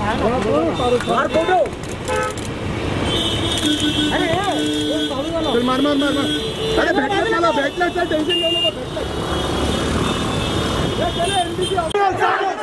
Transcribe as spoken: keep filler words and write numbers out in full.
Photo. मार मार मार मार। अरे बैठना चलो, बैठना चल, टेंशन ले लो, बैठना। चले एनसीबी